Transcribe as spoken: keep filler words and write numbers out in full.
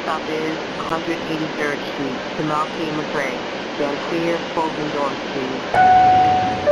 stop is one eighty-third Street to Malky and McRae. Stand clear, folding doors, please.